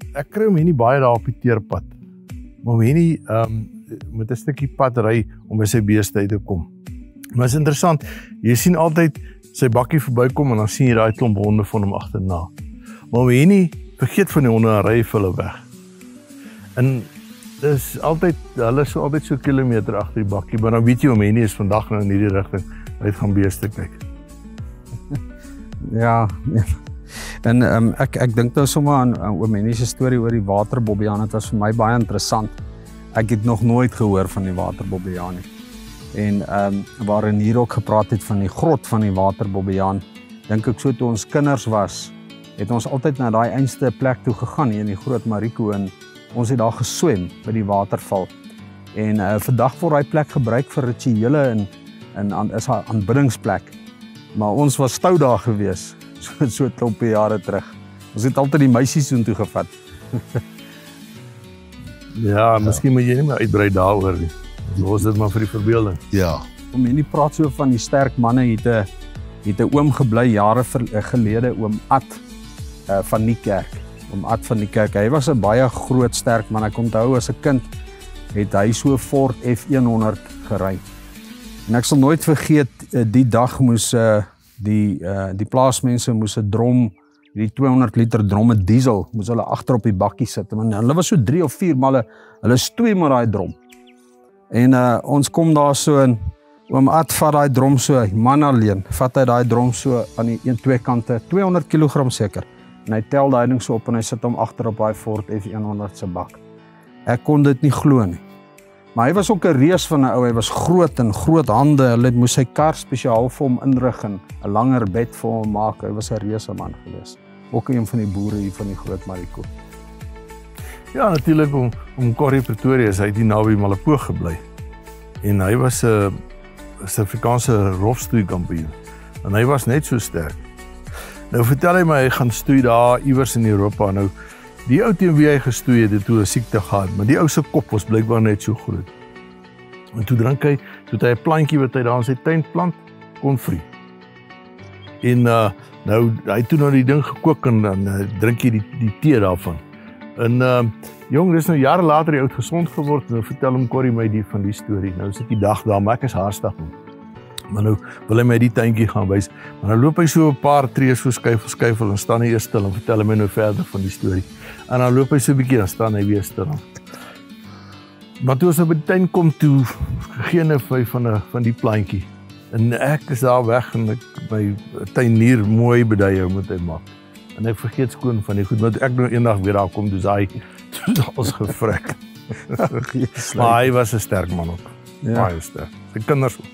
ek kry hom hier nie baie daar op die teerpad. Maar hom hier nie met 'n stukkie pad ry om by sy beeste uit te kom. Maar is interessant, jy sien altyd sy bakkie verbykom en dan sien jy daai klomp honde van hom agterna. Maar hom hier nie vergeet van die honde en ry vir hulle weg. En dis altyd, hulle is altyd so kilometer agter die bakkie, maar dan weet jy hom hier nie is vandag nou in hierdie rigting, hy gaan beeste kyk. Ja, en ek dink nou sommer aan oom Hennie se storie oor die waterbobbejaan. Dit was vir my baie interessant. Ek het nog nooit gehoor van die waterbobbejaan nie. En waarin hier ook gepraat het van die grot van die waterbobbejaan, dink ek so toe ons kinders was, het ons altyd na daai einste plek toe gegaan hier in die Groot Mariko en ons het daar geswem by die waterval. En vandag word daai plek gebruik vir rituele en is 'n aanbiddingsplek. Maar ons was stout daar gewees, so 'n klompie jare terug. Ons het altyd die meisies toe gevat. Ja, miskien moet jy nie meer uitbrei daaroor nie. Los dit maar vir die verbeelding. Ja. Om nie praat so van die sterk manne, het 'n oom gebly jare gelede, oom Ad van Niekerk. Oom Ad van Niekerk. Hy was 'n baie groot sterk man. Ek onthou as 'n kind het hy so Ford F100 gery. En ek sal nooit vergeet, die dag moes die plaasmense moes 'n drom, die 200 liter dromme diesel, moes hulle agter op die bakkie sit. En hulle was so 3 of 4 male, hulle stoei met daai drom. En ons kom daar so en oom Ad vat daai drom so, man alleen, vat hy daai drom so aan die 1-2 kante, 200 kg seker. En hy tel daai ding so op en hy sit hom agter op daai Ford F100 se bak. Ek kon dit nie glo nie. Maar hy was ook 'n reus van 'n ou, hy was groot en groot hande, hulle moes sy kar spesiaal vir hom inrig en 'n langer bed vir hom maak. Hy was 'n reuse man gewees. Ook een van die boere hier van die Groot Mariko. Ja, natuurlik om Corrie Pretoria, hy het hier naby Malipoort gebly. En hy was 'n Suid-Afrikaanse rolstoei kampioen. En hy was net so sterk. Nou vertel hy my hy gaan stoei daar iewers in Europa. Nou die ou teen wie hy gestoei het toe 'n siekte gehad, maar die ou se kop was blykbaar net so groot. En toe drink hy, toe het hy 'n plantjie wat hy daar in sy tuin plant, konfrie. En nou hy het toe nou die ding gekook en dan drink jy die tee daarvan. En jong, dis nou jare later die oud gesond geword en nou vertel hom Corrie my van die storie. Nou is dit die dag daar, maar ek is haastig. Maar nou wil hy my die tuintjie gaan wys. Maar nou loop hy so 'n paar tree so skuifel en staan hy eers stil en vertel my nou verder van die storie. En dan loop hy so 'n bietjie, dan staan hy weer stil. Maar toe ons nou by die tuin kom toe, geen vir van die plantjie. En ek is daar weg en my tuinier mooi bedui hou moet hy maak. En ek vergeet skoon van die goed, want ek nou eendag weer daar kom, dus hy ons gevrek. Maar hy was 'n sterk man ook. Ja. Baie sterk. Sy kinders ook.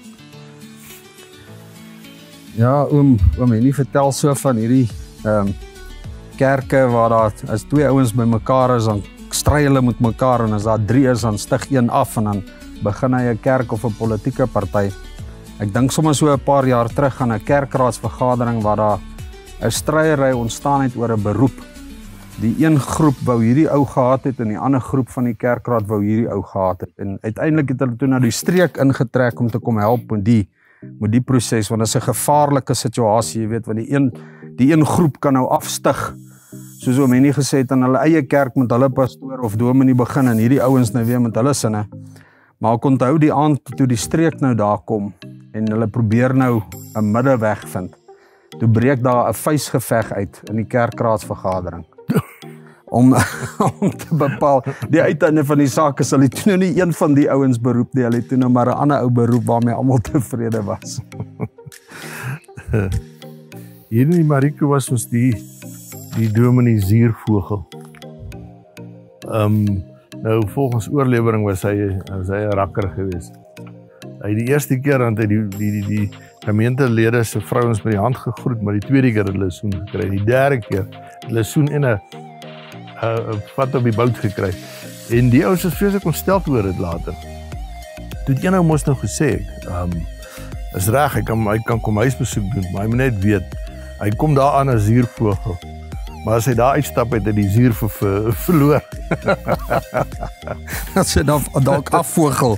Ja, oom Hennie vertel so van hierdie kerke waar daar as 2 ouens by mekaar is, dan stry hulle met mekaar en as daar 3 is, dan stig een af en dan begin hy 'n kerk of 'n politieke party. Ek dink sommer so 'n paar jaar terug aan 'n kerkraadsvergadering waar daar 'n stryery ontstaan het oor 'n beroep. Die een groep wou hierdie ou gehad het en die ander groep van die kerkraad wou hierdie ou gehad het. En uiteindelik het hulle toe na die streek ingetrek om te kom help met die proses, want dit is 'n gevaarlike situasie, jy weet, want die een groep kan nou afstig, soos oom Hennie gesê het, aan hulle eie kerk met hulle pastoor of dominee begin en hierdie ouens nou weer met hulle sinne. Maar ek onthou die aand toe die streek nou daar kom en hulle probeer nou 'n middeweg vind. Toe breek daar 'n vuisgeveg uit in die kerkraadsvergadering. Om te bepaal, die uiteinde van die saak is, hulle het toe nou nie een van die ouens beroep nie, hulle het toe nou maar 'n ander ou beroep waarmee almal tevrede was. Hier in die Mariko was ons die dominee Zuurvogel. Nou volgens oorlewering was hy 'n rakker geweest. Hy die eerste keer aan die gemeentelede se vrouens met die hand gegroet, maar die tweede keer het hulle 'n soen gekry. Die derde keer het hulle 'n soen en 'n vat op die bout gekry. En die ouens is vreeslik ontsteld oor dit later. Toe het een ou mos nou gesê, is reg, hy kan kom huisbesoek doen, maar hy moet net weet, hy kom daar aan as zuurvogel. Maar as hy daar uitstap, het hy die zuur verloor. As hy dalk afvogel.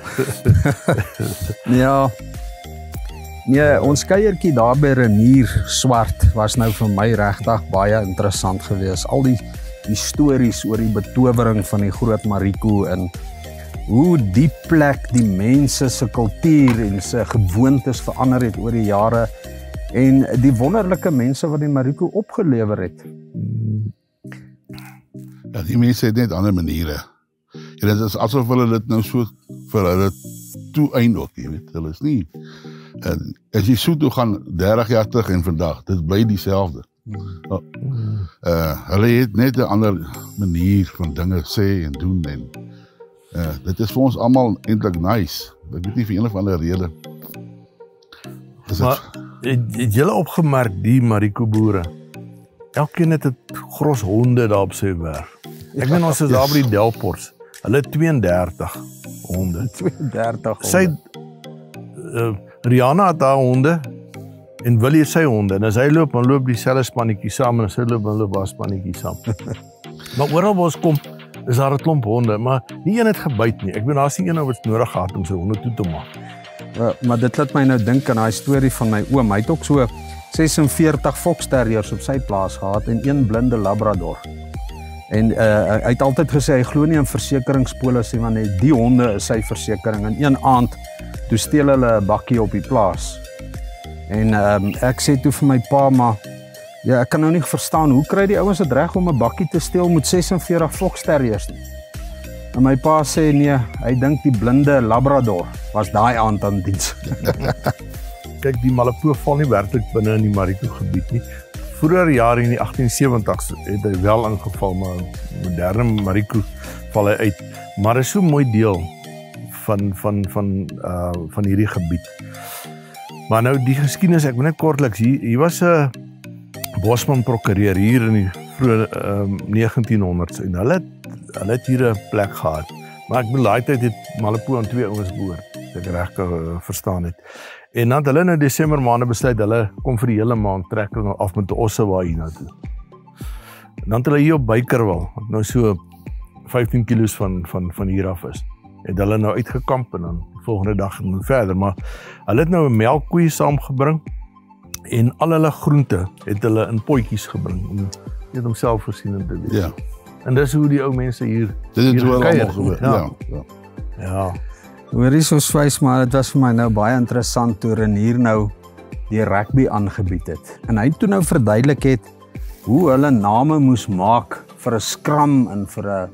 Ja. Nee, ons kuiertjie daar by Renier Swart was nou vir my regtig baie interessant geweest. Al die die stories oor die betowering van die Groot Mariko en hoe die plek die mense se kultuur en se gewoontes verander het oor die jare en die wonderlike mense wat die Mariko opgelewer het. Ja, die mense het net ander maniere. En dit is asof hulle dit nou so vir hulle toe-eind ook, jy weet. Hulle is nie. En as jy so toe gaan 30 jaar terug en vandag, dit bly dieselfde. Hulle het net 'n ander manier van dinge sê en doen en dit is vir ons almal eintlik nice. Ek weet nie vir een of ander rede. Maar het julle opgemerk die Mariko boere? Elkeen het 'n gros honde daar op sy werf. Ek meen ons is daar by die Delpors. Hulle het 32 honde. 32 Sy Rihanna het haar honde en Willie het sy honde. En as hy loop, dan loop dieselfde spannetjie saam en as hy loop, dan loop haar spannetjie saam. Maar oral waar ons kom, is daar 'n klomp honde, maar nie een het gebyt nie. Ek bedoel daar's nie een wat nodig gehad om sy honde toe te maak. Maar dit laat my nou dink aan daai storie van my oom. Hy het ook so 46 Fox Terriers op sy plaas gehad en een blinde Labrador. En hy het altyd gesê hy glo nie in versekeringspolisse want net die honde is sy versekering. En een aand toe steel hulle 'n bakkie op die plaas. En ek sê toe vir my pa, maar ja, ek kan nou nie verstaan hoe kry die ouens dit reg om 'n bakkie te steel met 46 Fox Terriers nie. En my pa sê nee, hy dink die blinde Labrador was daai aand aan diens. Kyk, die Malipoe val nie werklik binne in die Mariko gebied nie. Vroeger jare in die 1870s het hy wel ingeval, maar moderne Mariko val hy uit. Maar is so 'n mooi deel van hierdie gebied. Maar nou die geskiedenis, ek wil net kortliks hier was 'n Bosman prokureur hier in die vroeë 1900s en hulle het hier 'n plek gehad. Maar ek bedoel daai tyd het Malipoe aan 2 ouens behoort, as ek reg verstaan het. En dan het hulle nou Desember maande besluit hulle kom vir die hele maand trek hulle af met 'n Ossewa hier na toe. En dan het hulle hier op Bykerwil, wat nou so 15 kilos van hier af is. Het hulle nou uitgekamp en dan die volgende dag en verder, maar hulle het nou 'n melkkoe saamgebring en al hulle groente het hulle in potjies gebring om net om selfvoorsienend te wees. Ja. En dis hoe die ou mense hier Dit het wel gekuier. almal gebeur. Ja. Hoorie so swys, maar dit was vir my nou baie interessant toe Renier nou die rugby aangebied het. En hy toe nou verduidelik het hoe hulle name moes maak vir 'n scrum en vir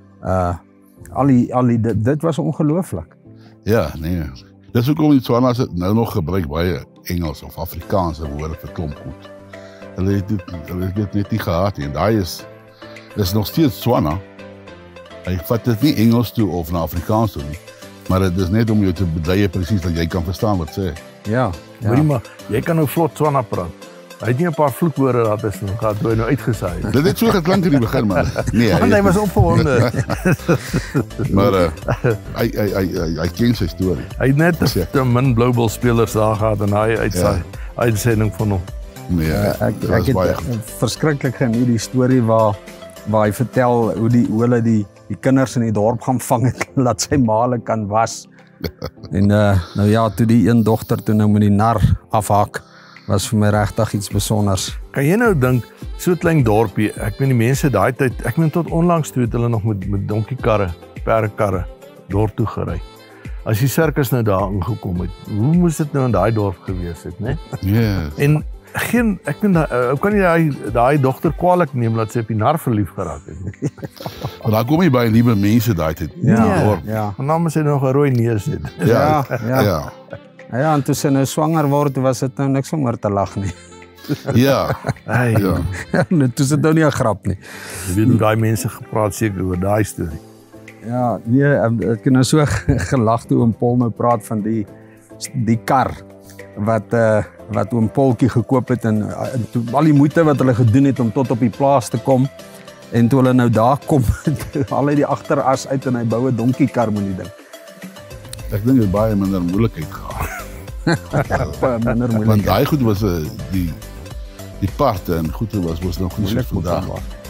'n dit was ongelooflik. Ja, nee. Dis hoekom die Tswanas het nou nog gebruik baie Engels of Afrikaanse woorde vir klomp goed. Hulle het dit net nie gehad nie. En daai is nog steeds Tswana. Hy vat dit nie Engels toe of na Afrikaans toe nie. Maar dit is net om jou te bedui presies dat jy kan verstaan wat sê. Ja. Hoorie maar, jy kan nou vlot Tswana praat. Hy het nie 'n paar vloekwoorde daar tussen gehad toe hy nou uitgesaai het. Dit het so geklink in die begin, man. Nee, Hy was opgewonde. maar hy ken sy storie. Hy het net te min Blue Bulls spelers daar gehad en hy uitsending van hom. Nee, Ek het verskriklik geniet die storie waar hy vertel hoe hulle die kinders in die dorp gaan vang het laat sy ma hulle kan was. En nou ja, toe die een dogter toe nou met die nar afhak, was vir my regtig iets besonders. Kan jy nou dink, so 'n klein dorpie, ek meen die mense daai tyd, ek meen tot onlangs toe het hulle nog met donkiekarre, perdekarre dorp toe gery. As die sirkus nou daar ingekom het, hoe moes dit nou in daai dorp gewees het, né? Yes. En ek meen hoe kan jy daai dogter kwaadlik neem dat sy op die nar verlief geraak het? Maar daar kom jy baie liewe mense daai tyd. Ja. En dan moet hy nog 'n rooi neus hê. Ja. Ja, en toe sy nou swanger word, was dit nou niks om oor te lag nie. Ja. Hey, Ja. Toe is dit nou nie 'n grap nie. jy weet hoe daai mense gepraat seker oor daai storie. Ja, nee, ek het nou so gelag toe oom Paul nou praat van die kar wat oom Paultjie gekoop het en toe al die moeite wat hulle gedoen het om tot op die plaas te kom en toe hulle nou daar kom, al uit die agteras uit en hy bou 'n donkiekar met die ding. Ek dink dit baie minder moeilikheid gehad. Minder moeilik. Want daai goed was die parte en goede was nog nie so vandag.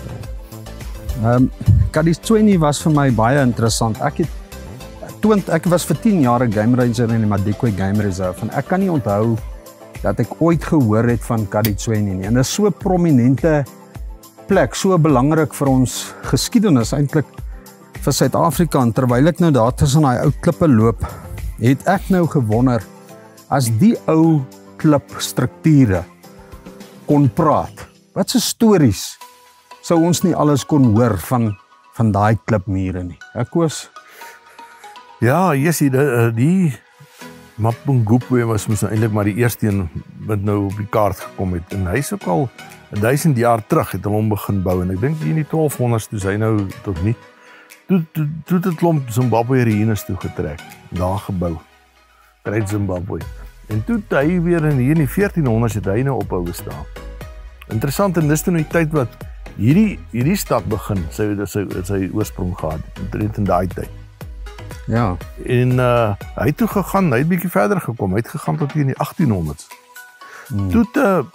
Kaditsweni was vir my baie interessant. Ek was vir 10 jaar 'n game ranger in die Madikwe Game Reserve en ek kan nie onthou dat ek ooit gehoor het van Kaditsweni nie. En dit is so 'n prominente plek so belangrik vir ons geskiedenis, eintlik vir Suid-Afrika. En terwyl ek nou daar tussen daai ou klippe loop, het ek nou gewonder, as die ou klipstrukture kon praat, wat se stories sou ons nie alles kon hoor van daai klipmure nie. Ek Koos? Ja, Jessie, die Mapungubwe was mos nou eintlik maar die eerste een wat nou op die kaart gekom het. En hy's ook al 1000 jaar terug het hulle hom begin bou en ek dink hier in die 1200s toe hy nou tot nie. Toe het 'n klomp Zimbabwe-hyenes toe getrek, daar gebou. Great Zimbabwe. En toe het hy weer hier in die 1400s het hy nou ophou bestaan. Interessant, en dis toe die tyd wat hierdie stad begin, sy oorsprong gehad, omtrent in daai tyd. Ja. En hy het toe gegaan, hy het bietjie verder gekom, hy het gegaan tot hier in die 1800s. Toe het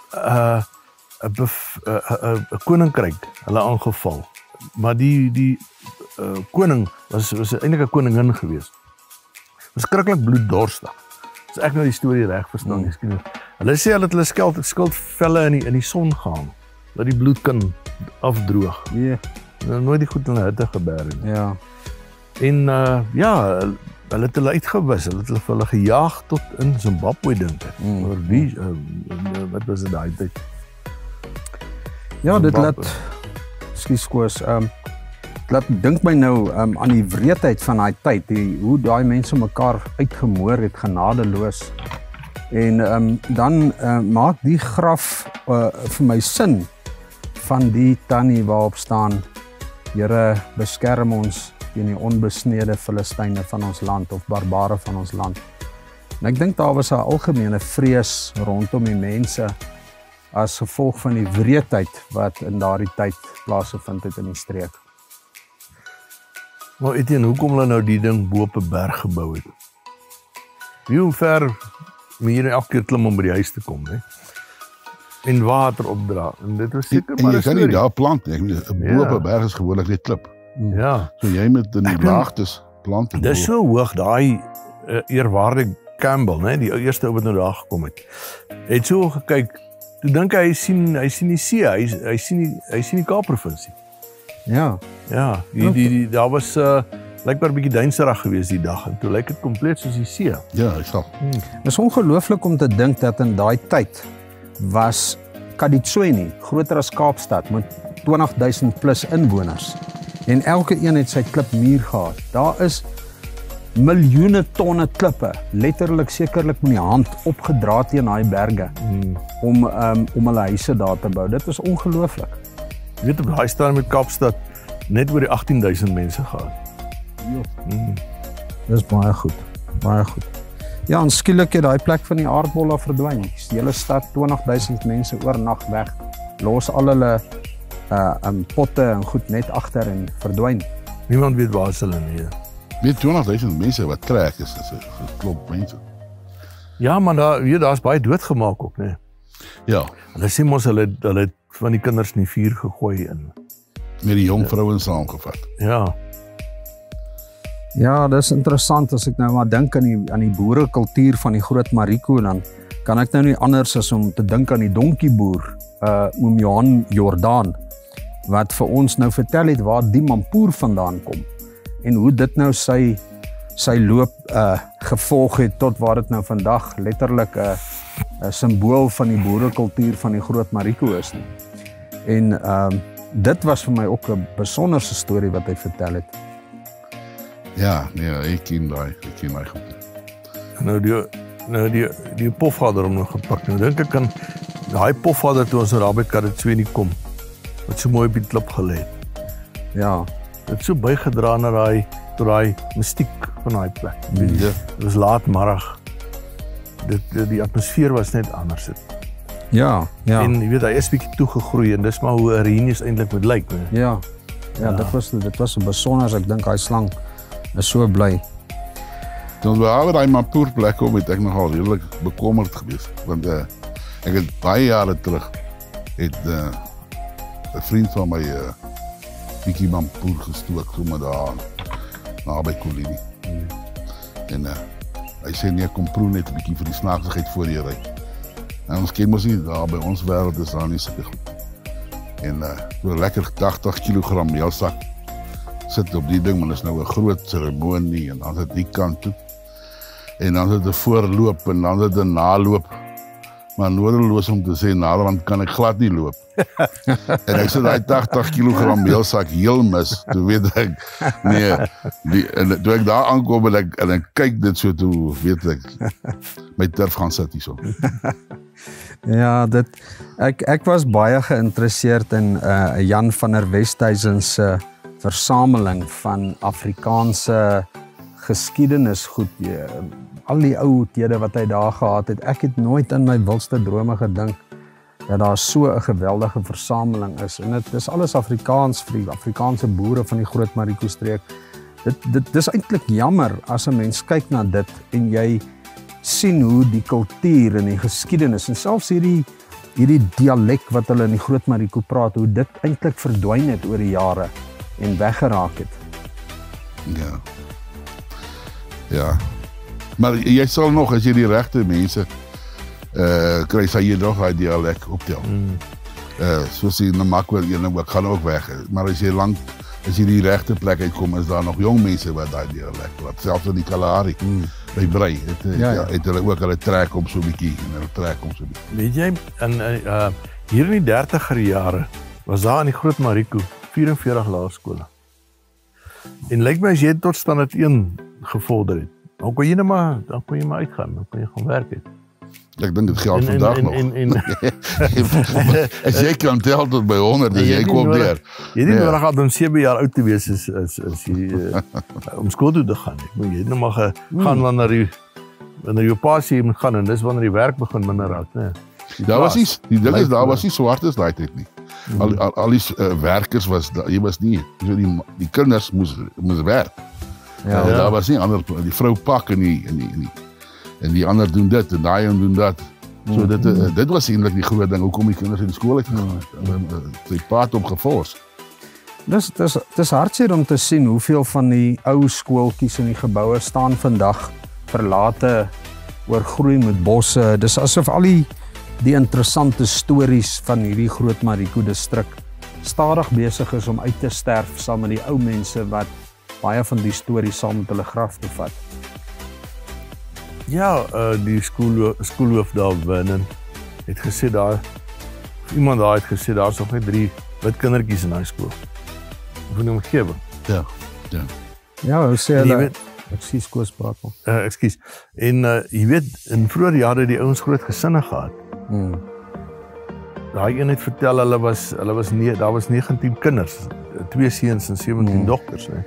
'n koninkryk hulle aangeval. Maar die koning was eintlik 'n koningin geweest. Was skrikkelik bloeddorstig. As ek nou die storie reg verstaan, miskien. Hulle sê hulle het hulle skildvelle in die son gehang, dat die bloed kan afdroog. Ja. Nooit die goed in hulle hitte gebeer nie. Ja. En hulle het hulle uitgewis, hulle het hulle vir hulle gejaag tot in Zimbabwe, dink ek. Oor wie, wat was dit daai tyd? Ja, dit laat, ekskuus Koos, laat dink my nou aan die wreedheid van daai tyd, hoe daai mense mekaar uitgemoor het, genadeloos. En dan maak die graf vir my sin van die tannie waarop staan, Here, beskerm ons teen die onbesnede Filistyne van ons land of barbare van ons land. En ek dink daar was 'n algemene vrees rondom die mense as gevolg van die wreedheid wat in daardie tyd plaasgevind het in die streek. Maar Etienne, hoekom hulle nou die ding bo op 'n berg gebou het? Hoe ver moet jy elke keer klim om by die huis te kom, hè? En water opdra. En dit was seker maar 'n jy kan nie storie. daar plant nie. 'n bo op 'n berg is gewoonlik net klip. Ja. So jy moet in die laagtes plant. Dis so hoog, daai eerwaarde Campbell, né, die eerste ou wat nou daar gekom het so gekyk. Toe dink hy sien die see, hy sien die Kaapprovinsie. Ja. Ja, daar was blykbaar 'n bietjie duinserig geweest die dag en toe lyk dit kompleet soos die see. Ja, ek sal. Dit is ongelooflik om te dink dat in daai tyd was Kaditsweni groter as Kaapstad met 20,000 plus inwoners. En elke een het sy klipmuur gehad. Daar is miljoene tonne klippe, letterlik sekerlik met die hand opgedra teen daai berge om hulle huise daar te bou. Dit is ongelooflik. Jy weet op daai stadium met Kaapstad net oor die 18,000 mense gehad. Dis baie goed. Baie goed. Ja, en skielik het daai plek van die aardbolle verdwyn. Die hele stad 20,000 mense oornag weg. Los al hulle potte en goed net agter en verdwyn. Niemand weet waar hulle nie. Weet 20,000 mense wat trek is 'n klomp mense. Ja, maar daar's baie doodgemaak ook, né? Ja, Hulle sê mos hulle het van die kinders in die vuur gegooi in. met die jong vrouens saamgevat. Ja. Ja, dis interessant as ek nou maar dink aan die boerekultuur van die Groot Mariko, dan kan ek nou nie anders as om te dink aan die donkieboer, oom Johan Jordaan, wat vir ons nou vertel het waar die mampoer vandaan kom en hoe dit nou sy loop gevolg het tot waar dit nou vandag letterlik 'n simbool van die boerekultuur van die Groot Mariko is nie. En dit was vir my ook 'n besonderse storie wat hy vertel het. Ja, nee, ek ken daai goed. Nou die pofvader hom nog gepak. Nou dink ek aan daai pofvader toe ons daar by Kaditsweni kom, wat so mooi op die klip gelê het. Ja. Dit so bygedra na daai mystiek van daai plek. Dit was laatmiddag. Die atmosfeer was net anders. Ja. En jy weet, hy is bietjie toegegroei en dis maar hoe 'n reunies eintlik moet lyk, né? Ja, dit was 'n besonder, ek dink hy slang is so bly. Toen we hadden daai mampoer plek kom, het ek nogal redelik bekommerd geweest. Want ek het baie jare terug het 'n vriend van my bietjie mampoer gestook sommer daar naby Kolini. En hy sê nee, kom proe net 'n bietjie vir die snaaksigheid voor jy ry. En ons ken mos nie daar by ons wêreld is daar nie sulke goed. En so 'n lekker 80 kg meelsak sit op die ding, maar dit is nou 'n groot seremonie en dan het die kant toe. En dan het 'n voorloop en dan het 'n naloop. Maar nodeloos om te sê, naderhand kan ek glad nie loop. En ek sit daai 80 kg meelsak heel mis. Toe weet ek, nee, en toe ek daar aankom en ek kyk dit so toe, weet ek, my turf gaan sit hierso. Ja, ek was baie geïnteresseerd in Jan van der Westhuizen se versameling van Afrikaanse geskiedenisgoed. Al die ou tede wat hy daar gehad het. Ek het nooit in my wildste drome gedink dat daar so 'n geweldige versameling is. En dit is alles Afrikaans vir die Afrikaanse boere van die Groot Mariko streek. Dit is eintlik jammer as 'n mens kyk na dit en jy sien hoe die kultuur en die geskiedenis en selfs hierdie dialek wat hulle in die Groot Mariko praat, hoe dit eintlik verdwyn het oor die jare en weggeraak het. Ja. Ja. Maar jy sal nog, as jy die regte mense kry, sal jy nog daai dialek optel. Soos die Namakwa ene gaan ook weg. Maar as jy die regte plek uitkom, is daar nog jong mense wat daai dialek praat. Selfs in die Kalahari, by Brei, het hulle ook hulle trek om so 'n bietjie en hulle trek om so 'n bietjie. Weet jy, hier in die 30er jare was daar in die Groot Mariko 44 laerskole. En lyk my as jy tot standaard 1 gevorder het, dan kon jy maar uitgaan, dan kon jy gaan werk het. Ek dink dit geld vandag nog. As jy kan tel tot by 100, dan jy kom deur. Jy het nie nodig gehad om 7 jaar oud te wees is jy om skool toe te gaan. Jy het nou maar gaan wanneer jou passie moet gaan en dis wanneer die werk begin minder raak, né? Daar was nie swart as daai tyd nie. Al die werkers jy was nie, so die kinders moes werk. Ja. Daar was nie ander, die vrou pak en die ander doen dit en daai en doen dat. So dit was eintlik die groot ding, hoekom die kinders in die skool het gegaan. Die paad op gefors. Dis hartseer om te sien hoeveel van die ou skooltjies in die geboue staan vandag verlate, oorgroei met bosse. Dis asof al die interessante stories van hierdie Groot Mariko distrik stadig besig is om uit te sterf saam met die ou mense wat baie van die stories saam met hulle graf te vat. Ja, die skoolhoof daar binne het gesê iemand daar het gesê daar's nog net 3 wit kindertjies in daai skool. Of in die omgewing. Ja. Ja, hoe sê hulle? Ekskuus, koos praat nog. Ekskuus. En jy weet, in vroeë jare die ouens groot gesinne gehad. Daai een het vertel daar was 19 kinders, 2 seuns en 17 dogters, né?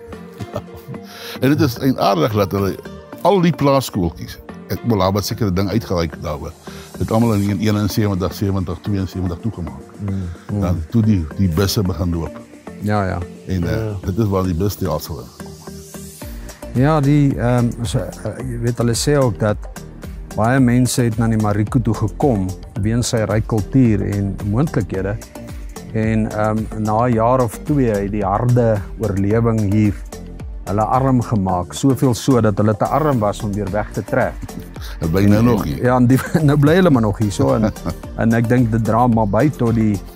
En dit is aardig dat hulle al die plaasskooltjies, ek wil daar wat sekere ding uitgereik daaroor, het almal in 71, 70, 72 toegemaak. Dan toe die busse begin loop. Ja. En dit is waar die busstelsel is. Ja, jy weet hulle sê ook dat baie mense het na die Mariko toe gekom weens sy ryk kultuur en moontlikhede. En na 'n jaar of 2 het die harde oorlewing hier hulle arm gemaak, soveel so dat hulle te arm was om weer weg te trek. Dit bly nou nog hier. Ja, nou bly hulle maar nog hier so en ek dink dit dra maar by tot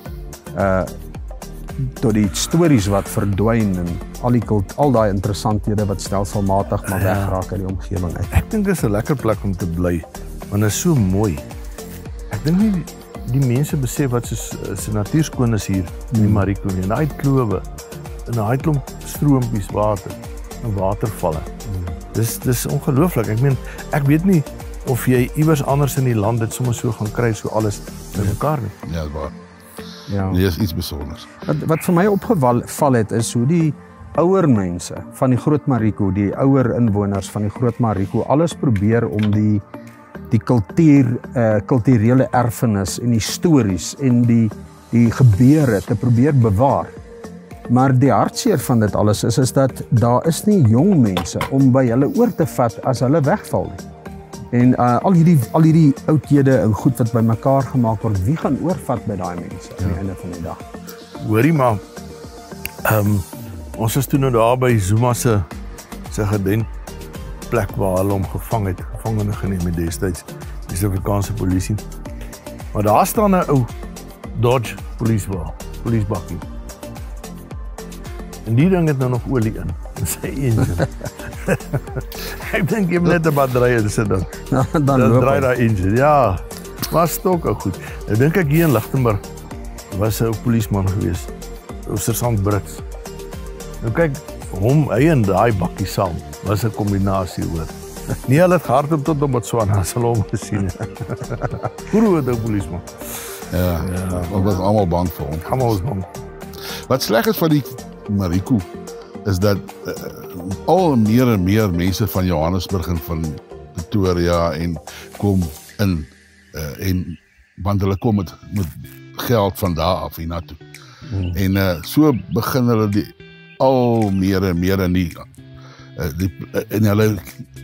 die stories wat verdwyn en al daai interessanthede wat stelselmatig maar wegraak uit die omgewing uit. Ek dink dit is 'n lekker plek om te bly, want dit is so mooi. Ek dink nie die mense besef wat so natuurskoon is hier in die Mariko nie. En daai klowe, en daai klomp stroompies water, en watervalle. Dis ongelooflik. Ek weet nie of jy iewers anders in die land dit sommer so gaan kry, so alles by mekaar nie. Ja, dit waar. Ja. Nee, is iets besonders. Wat vir my opgeval het, is hoe die ouer mense van die Groot Mariko, die ouer inwoners van die Groot Mariko, alles probeer om die kulturele erfenis en die stories en die gebeure te probeer bewaar. Maar die hartseer van dit alles is dat daar is nie jong mense om by hulle oor te vat as hulle wegval nie. En al hierdie oudhede en goed wat bymekaar gemaak word, wie gaan oorvat by daai mense aan die einde van die dag? Hoorie maar, ons is toe nou daar by Zuma se gedenkplek waar hulle hom gevangene geneem het destyds, die Suid-Afrikaanse polisie. Maar daar staan 'n ou Dodge polisiewa. polisbakkie. En die ding het nou nog olie in sy engine. Ek dink jy moet net 'n battery in sit dan. Dan Dan loop draai hy. daai engine. Ja, maar stok ook goed. Ek dink ek hier in Lichtenburg was 'n polisman gewees, Sergeant Brits. Nou kyk, hy en daai bakkie saam was 'n kombinasie hoor. Nee, hulle het gehardloop tot op Botswana, as hulle hom gesien het. Groot ou polisman. Ja, ons was almal bang vir hom. Almal was bang. Wat sleg is van die Mariko is dat al meer en meer mense van Johannesburg en van Pretoria en kom in en want hulle kom met geld van daar af hiernatoe. En so begin hulle al meer en meer in en hulle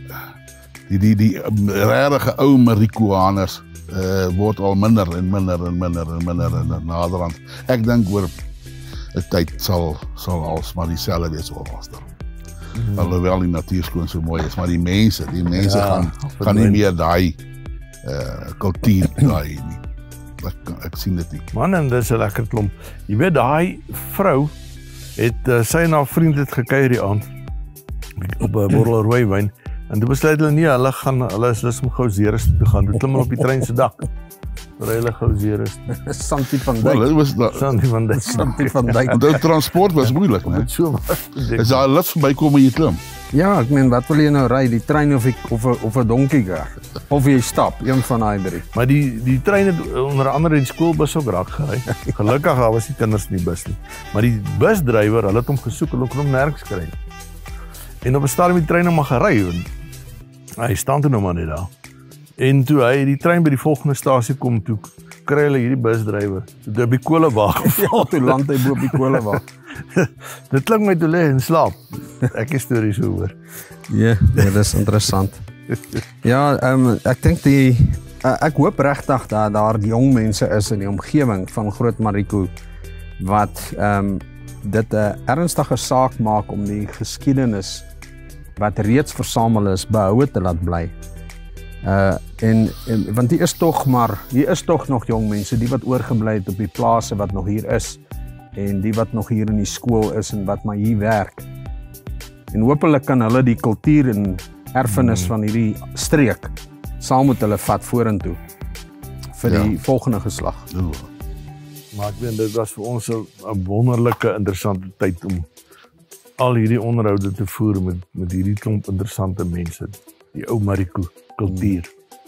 die regte ou Marikoaners word al minder en minder naderhand. Ek dink oor 'n tyd sal als maar dieselfde wees oor ons daar. Alhoewel die natuur skoon so mooi is, maar die mense gaan nie meer daai kultuur daai nie. Ek sien dit nie. Man, en dis 'n lekker klomp. Jy weet, daai vrou het sy en haar vriend het gekuier die aand op 'n bottel rooiwyn en toe besluit hulle nie, hulle is lus om gou Zeerust toe gaan. Toe klim hulle op die trein se dak. Ry hulle gou Zeerust. Santie van Wel, Dijk. dit was Santie van Dijk. Santie van Dijk. want die transport was moeilik, né? Dit so was. As daar 'n lift verbykom en jy klim. Ja, ek meen, wat wil jy nou ry? Die trein of 'n donkiekar? Of jy stap, een van daai drie. Maar die trein het onder andere die skoolbus ook raak gery. Gelukkig daar was die kinders in die bus nie. Maar die busdrywer, hulle het hom gesoek, hulle kon hom nêrens kry. En op 'n stadium het die trein nou maar gery en hy staan toe nou maar net daar. En toe hy die trein by die volgende stasie kom, toe kry hulle hierdie busdrywer. Toe op die kolewaag geval. Toe land hy bo op die kolewaag. Dit klink my toe lê en slaap. Ek is stories so hoor. Ja, dit is interessant. Ja, ek dink ek hoop regtig dat daar jong mense is in die omgewing van Groot Mariko wat dit 'n ernstige saak maak om die geskiedenis wat reeds versamel is behoue te laat bly. Want hier is tog nog jong mense, die wat oorgebly het op die plase wat nog hier is en die wat nog hier in die skool is en wat maar hier werk. En hopelik kan hulle die kultuur en erfenis van hierdie streek saam met hulle vat vorentoe vir die volgende geslag. Maar ek weet dit was vir ons 'n wonderlike interessante tyd om al hierdie onderhoude te voer met hierdie klomp interessante mense, die ou Mariko kultuur.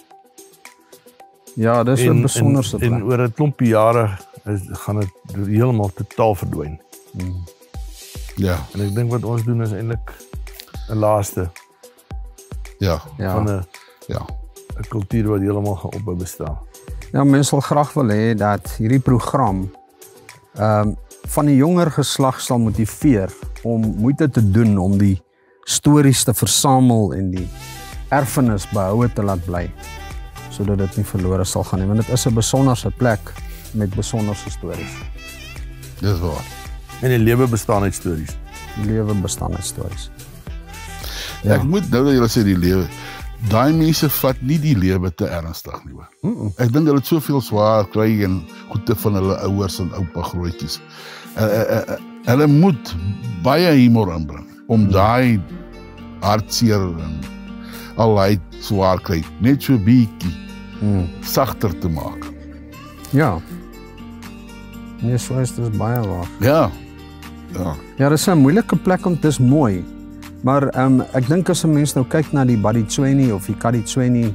Ja, dis 'n besonderse plek. En oor 'n klompie jare gaan dit heeltemal totaal verdwyn. Ja. En ek dink wat ons doen is eintlik 'n laaste van 'n kultuur wat heeltemal gaan ophou bestaan. Ja, mense sal graag wil hê dat hierdie program van die jonger geslag sal motiveer om moeite te doen om die stories te versamel en die erfenis behoue te laat bly, sodat dit nie verlore sal gaan nie, want dit is 'n besonderse plek met besonderse stories. Dis waar. En die lewe bestaan uit stories. Die lewe bestaan uit stories. Ja. Ek moet nou dat julle sê die lewe. Daai mense vat nie die lewe te ernstig nie hoor. Ek dink hulle het soveel swaar kry en goede van hulle ouers en oupa grootjies. Hulle moet baie humor inbring om daai hartseer en al hy swaar kry net so bietjie sagter te maak. Ja. Nee, so is dit baie waar. Ja. Ja, dit is 'n moeilike plek om, dis mooi. Maar ek dink as 'n mens nou kyk na die Baditsweni of die Kaditsweni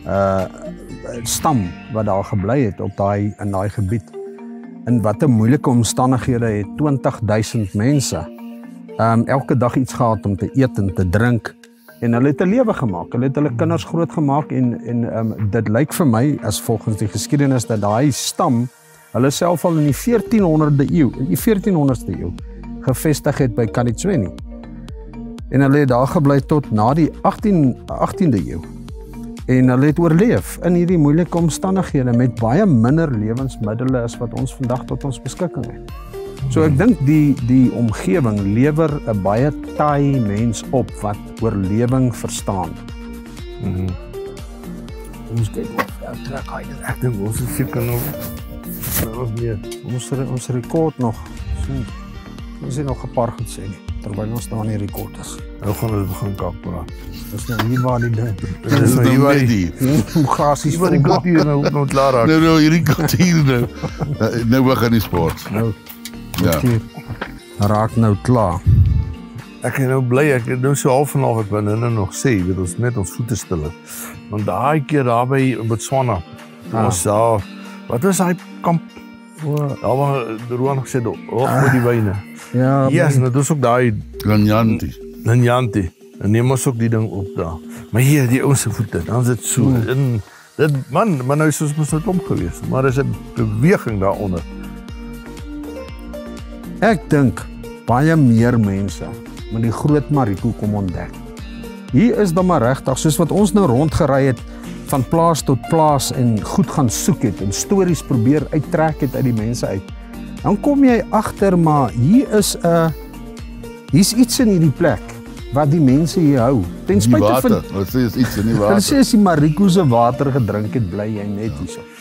stam wat daar gebly het in daai gebied. In watter moeilike omstandighede het 20,000 mense elke dag iets gehad om te eet en te drink en hulle het 'n lewe gemaak. Hulle het hulle kinders grootgemaak en dit lyk vir my as volgens die geskiedenis dat daai stam hulle self al in die 1400ste eeu gevestig het by Kaditsweni. En hulle het daar gebly tot na die 18de eeu. En hulle het oorleef in hierdie moeilike omstandighede met baie minder lewensmiddele as wat ons vandag tot ons beskikking het. So ek dink die omgewing lewer 'n baie taai mens op wat oorlewing verstaan. Ons kyk of trek hy. Ek dink ons is seker nog Ons rekord nog. Ons het nog 'n paar goed sê nie, terwyl ons daar in die rekord is. Nou gaan ons begin kak praat. Dis nou hier waar die ding. Dit is nou hier waar die Grasies hier waar die gat hier nou klaar raak. Nou hierdie kwartier nou. Nou begin die sport. Nou, Ja. hier raak nou klaar. Ek is nou bly, ek het nou so half en half ek wil nou nog sê, dat ons net ons voete stil het. Want daai keer daar by Botswana, ons daar, wat was daai kamp? Daar waar Roan gesê het, met die wyne. Ja, Ja, en dit is ook daai Nyanti. En neem ons ook die ding op daar. Maar hier, die ouens se voete, dan is dit so. En dit, man, maar nou is ons mos nou klomp gewees. Maar er is 'n beweging daaronder. ek dink baie meer mense met die groot Mariko kom ontdek. Hier is dan maar regtig, soos wat ons nou rondgery het van plaas tot plaas en goed gaan soek het en stories probeer uittrek het uit die mense uit. Dan kom jy agter, maar hier's iets in hierdie plek wat die mense hier hou. Ten Die spyte water, van wat sê is iets in die hulle water. sê as jy Mariko se water gedrink het, bly jy net hierso.